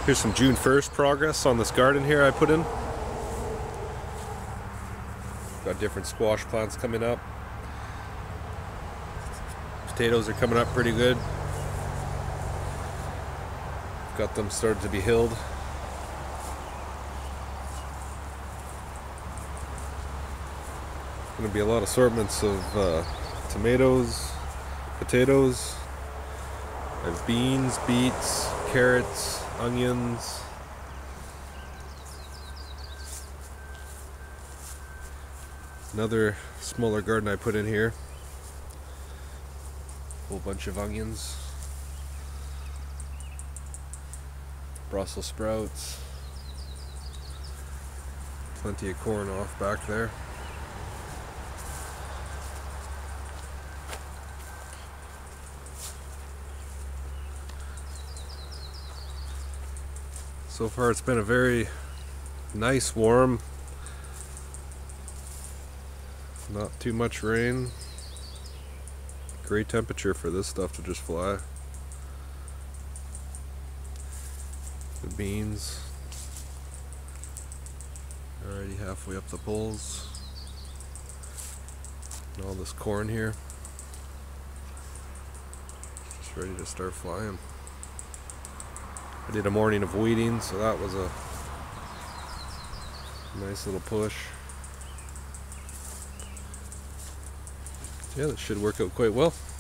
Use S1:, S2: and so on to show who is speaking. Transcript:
S1: Here's some June 1st progress on this garden here I put in. Got different squash plants coming up. Potatoes are coming up pretty good. Got them started to be hilled. Going to be a lot of assortments of tomatoes, potatoes. I have beans, beets, carrots, onions. Another smaller garden I put in here. A whole bunch of onions. Brussels sprouts. Plenty of corn off back there. So far it's been a very nice, warm, not too much rain. Great temperature for this stuff to just fly. The beans, already halfway up the poles. And all this corn here, just ready to start flying. I did a morning of weeding, so that was a nice little push. Yeah, that should work out quite well.